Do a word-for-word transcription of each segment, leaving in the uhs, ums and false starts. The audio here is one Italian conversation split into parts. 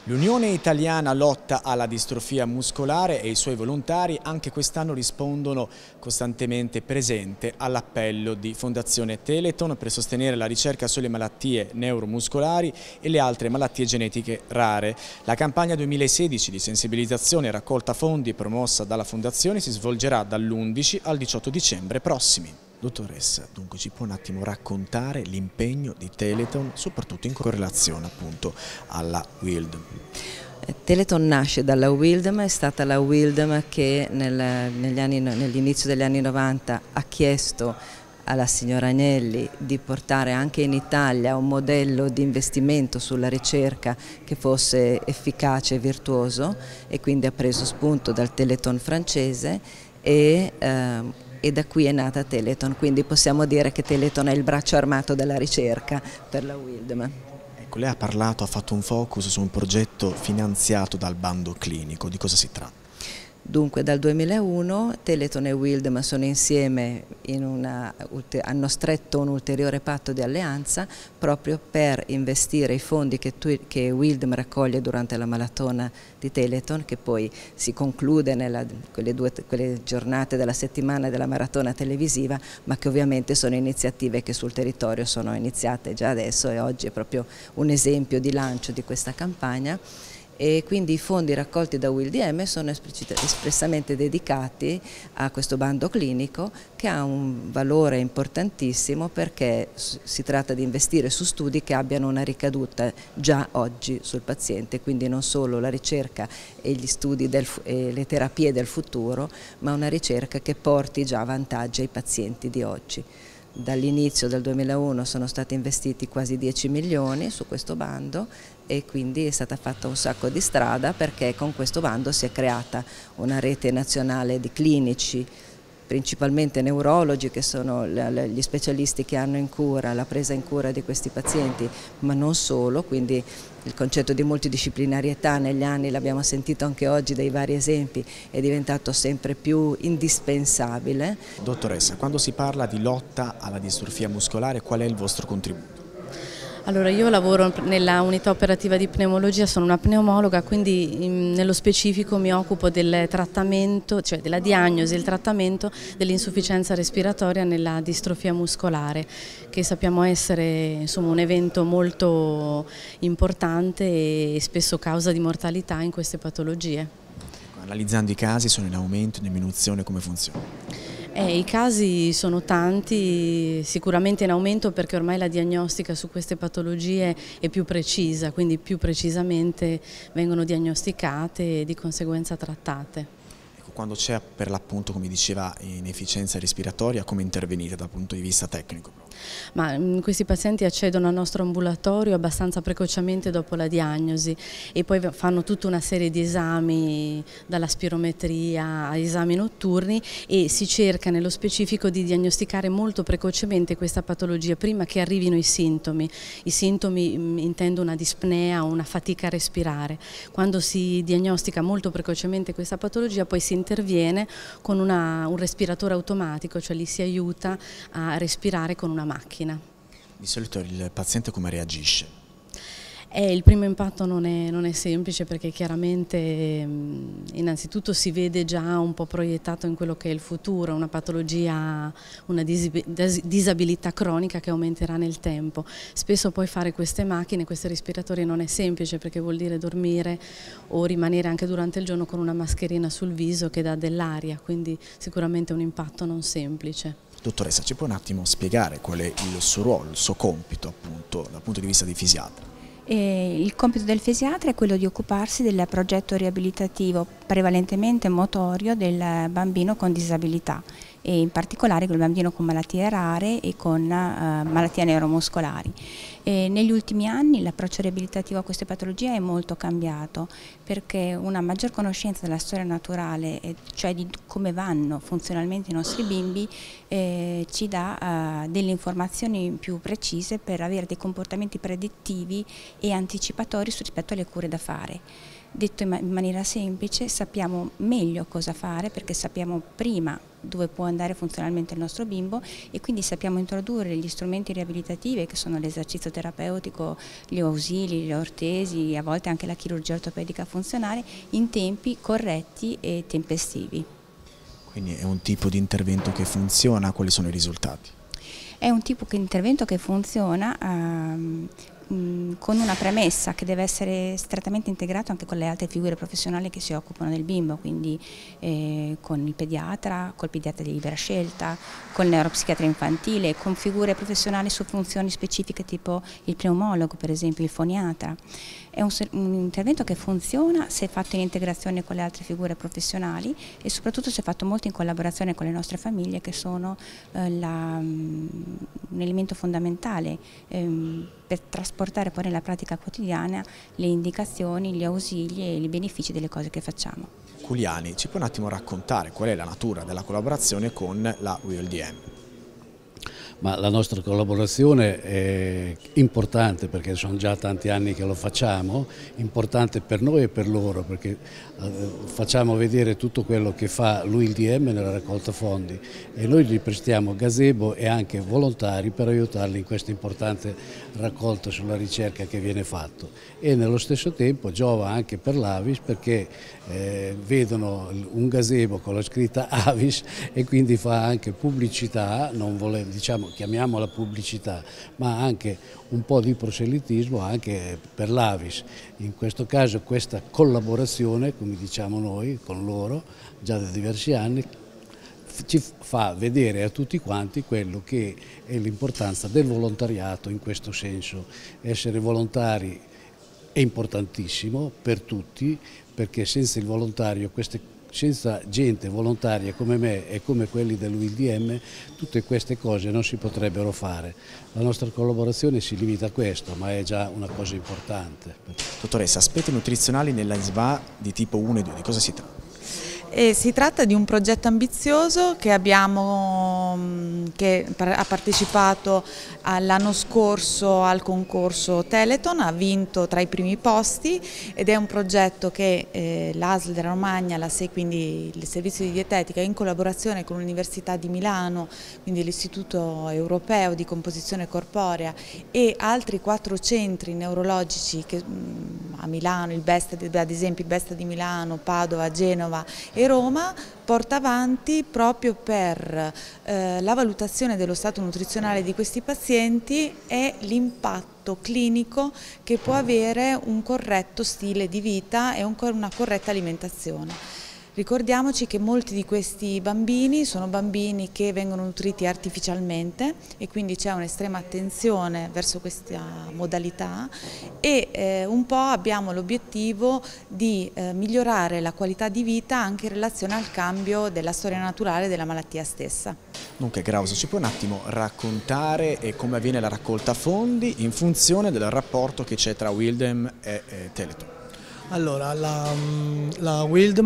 L'Unione Italiana lotta alla distrofia muscolare e i suoi volontari anche quest'anno rispondono costantemente presente all'appello di Fondazione Telethon per sostenere la ricerca sulle malattie neuromuscolari e le altre malattie genetiche rare. La campagna duemilasedici di sensibilizzazione e raccolta fondi promossa dalla Fondazione si svolgerà dall'undici al diciotto dicembre prossimi. Dottoressa, dunque ci può un attimo raccontare l'impegno di Telethon, soprattutto in correlazione appunto alla Wildm? Telethon nasce dalla Wildm, è stata la Wildm che nel, negli anni, nell'inizio degli anni novanta ha chiesto alla signora Agnelli di portare anche in Italia un modello di investimento sulla ricerca che fosse efficace e virtuoso, e quindi ha preso spunto dal Telethon francese e eh, e da qui è nata Telethon, quindi possiamo dire che Telethon è il braccio armato della ricerca per la Wildm. Ecco, lei ha parlato, ha fatto un focus su un progetto finanziato dal bando clinico, di cosa si tratta? Dunque dal duemilauno Telethon e Wildm sono insieme, in una, hanno stretto un ulteriore patto di alleanza proprio per investire i fondi che, che Wildm raccoglie durante la maratona di Telethon, che poi si conclude nella quelle, due, quelle giornate della settimana della maratona televisiva, ma che ovviamente sono iniziative che sul territorio sono iniziate già adesso, e oggi è proprio un esempio di lancio di questa campagna. E quindi i fondi raccolti da Wildm sono espressamente dedicati a questo bando clinico, che ha un valore importantissimo perché si tratta di investire su studi che abbiano una ricaduta già oggi sul paziente, quindi non solo la ricerca e gli studi del, e le terapie del futuro, ma una ricerca che porti già vantaggi ai pazienti di oggi. Dall'inizio del duemilauno sono stati investiti quasi dieci milioni su questo bando, e quindi è stata fatta un sacco di strada, perché con questo bando si è creata una rete nazionale di clinici, principalmente neurologi, che sono gli specialisti che hanno in cura la presa in cura di questi pazienti, ma non solo, quindi il concetto di multidisciplinarietà negli anni, l'abbiamo sentito anche oggi dai vari esempi, è diventato sempre più indispensabile. Dottoressa, quando si parla di lotta alla distrofia muscolare, qual è il vostro contributo? Allora, io lavoro nella unità operativa di pneumologia, sono una pneumologa, quindi in, nello specifico mi occupo del trattamento, cioè della diagnosi e il trattamento dell'insufficienza respiratoria nella distrofia muscolare, che sappiamo essere insomma, un evento molto importante e spesso causa di mortalità in queste patologie. Analizzando i casi, sono in aumento, in diminuzione, come funziona? Eh, I casi sono tanti, sicuramente in aumento, perché ormai la diagnostica su queste patologie è più precisa, quindi più precisamente vengono diagnosticate e di conseguenza trattate. Ecco, quando c'è per l'appunto, come diceva, inefficienza respiratoria, come intervenite dal punto di vista tecnico? Ma mh, questi pazienti accedono al nostro ambulatorio abbastanza precocemente dopo la diagnosi, e poi fanno tutta una serie di esami, dalla spirometria a esami notturni, e si cerca nello specifico di diagnosticare molto precocemente questa patologia prima che arrivino i sintomi. I sintomi mh, intendo una dispnea o una fatica a respirare. Quando si diagnostica molto precocemente questa patologia, poi si interviene con una, un respiratore automatico, cioè li si aiuta a respirare con una macchina. Di solito il paziente come reagisce? Eh, il primo impatto non è, non è semplice, perché chiaramente mh, innanzitutto si vede già un po' proiettato in quello che è il futuro, una patologia, una disabilità cronica che aumenterà nel tempo. Spesso poi fare queste macchine, questi respiratori non è semplice, perché vuol dire dormire o rimanere anche durante il giorno con una mascherina sul viso che dà dell'aria, quindi sicuramente un impatto non semplice. Dottoressa, ci può un attimo spiegare qual è il suo ruolo, il suo compito appunto dal punto di vista di fisiatra? E il compito del fisiatra è quello di occuparsi del progetto riabilitativo prevalentemente motorio del bambino con disabilità, e in particolare quel bambino con malattie rare e con uh, malattie neuromuscolari. E negli ultimi anni l'approccio riabilitativo a queste patologie è molto cambiato, perché una maggior conoscenza della storia naturale, cioè di come vanno funzionalmente i nostri bimbi, eh, ci dà uh, delle informazioni più precise per avere dei comportamenti predittivi e anticipatori rispetto alle cure da fare. Detto in maniera semplice, sappiamo meglio cosa fare, perché sappiamo prima dove può andare funzionalmente il nostro bimbo, e quindi sappiamo introdurre gli strumenti riabilitativi, che sono l'esercizio fisioterapeutico, gli ausili, gli ortesi, a volte anche la chirurgia ortopedica funzionale in tempi corretti e tempestivi. Quindi è un tipo di intervento che funziona, quali sono i risultati? È un tipo di intervento che funziona ehm, con una premessa che deve essere strettamente integrato anche con le altre figure professionali che si occupano del bimbo, quindi eh, con il pediatra, col pediatra di libera scelta, con il neuropsichiatra infantile, con figure professionali su funzioni specifiche tipo il pneumologo, per esempio il foniatra. È un, un intervento che funziona se fatto in integrazione con le altre figure professionali e soprattutto se fatto molto in collaborazione con le nostre famiglie, che sono eh, la, um, un elemento fondamentale ehm, per trasportare poi nella pratica quotidiana le indicazioni, gli ausili e i benefici delle cose che facciamo. Culiani, ci puoi un attimo raccontare qual è la natura della collaborazione con la W I L D M? Ma la nostra collaborazione è importante perché sono già tanti anni che lo facciamo, importante per noi e per loro perché facciamo vedere tutto quello che fa l'U I L D M nella raccolta fondi e noi gli prestiamo gazebo e anche volontari per aiutarli in questa importante raccolta sulla ricerca che viene fatto e nello stesso tempo giova anche per l'Avis perché eh, vedono un gazebo con la scritta Avis e quindi fa anche pubblicità, non vuole, diciamo, chiamiamola pubblicità, ma anche un po' di proselitismo anche per l'Avis. In questo caso questa collaborazione, come diciamo noi, con loro, già da diversi anni, ci fa vedere a tutti quanti quello che è l'importanza del volontariato in questo senso. Essere volontari è importantissimo per tutti, perché senza il volontario queste senza gente volontaria come me e come quelli dell'U I L D M, tutte queste cose non si potrebbero fare. La nostra collaborazione si limita a questo, ma è già una cosa importante. Dottoressa, aspetti nutrizionali nella S V A di tipo uno e due, di cosa si tratta? E si tratta di un progetto ambizioso che, abbiamo, che ha partecipato l'anno scorso al concorso Teleton, ha vinto tra i primi posti ed è un progetto che eh, l'A S L della Romagna, la S E, quindi il servizio di dietetica, in collaborazione con l'Università di Milano, quindi l'Istituto Europeo di Composizione Corporea e altri quattro centri neurologici che, a Milano, il BEST, ad esempio il BEST di Milano, Padova, Genova e Roma, porta avanti proprio per eh, la valutazione dello stato nutrizionale di questi pazienti e l'impatto clinico che può avere un corretto stile di vita e un, una corretta alimentazione. Ricordiamoci che molti di questi bambini sono bambini che vengono nutriti artificialmente e quindi c'è un'estrema attenzione verso questa modalità e eh, un po' abbiamo l'obiettivo di eh, migliorare la qualità di vita anche in relazione al cambio della storia naturale della malattia stessa. Dunque Krause, ci puoi un attimo raccontare eh, come avviene la raccolta fondi in funzione del rapporto che c'è tra W I L D M e eh, Teleton? Allora, la, la W I L D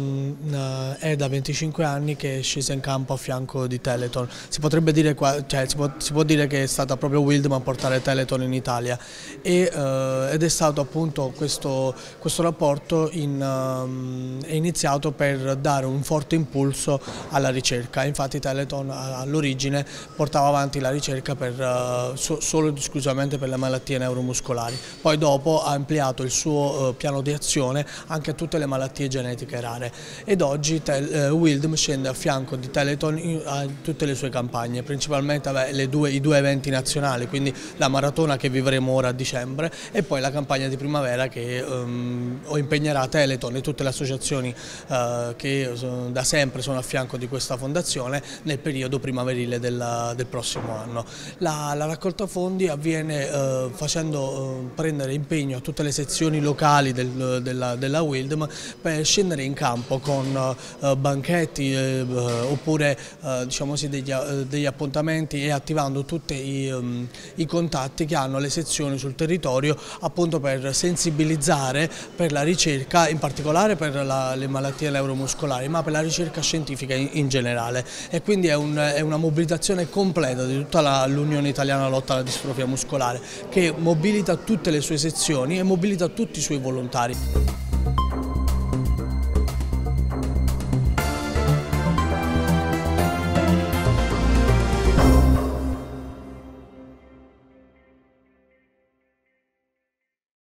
M è da venticinque anni che è scesa in campo a fianco di Teleton. Si potrebbe dire, cioè, si può, si può dire che è stata proprio W I L D M a portare Teleton in Italia e, uh, ed è stato appunto questo, questo rapporto in, um, è iniziato per dare un forte impulso alla ricerca. Infatti Teleton all'origine portava avanti la ricerca per, uh, so, solo ed esclusivamente per le malattie neuromuscolari. Poi dopo ha ampliato il suo uh, piano di azione anche a tutte le malattie genetiche rare ed oggi eh, W I L D M scende a fianco di Teleton in, a tutte le sue campagne, principalmente vabbè, le due, i due eventi nazionali, quindi la maratona che vivremo ora a dicembre e poi la campagna di primavera che um, impegnerà Teleton e tutte le associazioni uh, che sono, da sempre sono a fianco di questa fondazione nel periodo primaverile del, del prossimo anno. La, la raccolta fondi avviene uh, facendo uh, prendere impegno a tutte le sezioni locali del Della, della W I L D M per scendere in campo con uh, banchetti eh, oppure uh, diciamo sì, degli, uh, degli appuntamenti e attivando tutti i, um, i contatti che hanno le sezioni sul territorio appunto per sensibilizzare per la ricerca, in particolare per la, le malattie neuromuscolari, ma per la ricerca scientifica in, in generale e quindi è, un, è una mobilitazione completa di tutta l'Unione Italiana Lotta alla Distrofia Muscolare che mobilita tutte le sue sezioni e mobilita tutti i suoi volontari.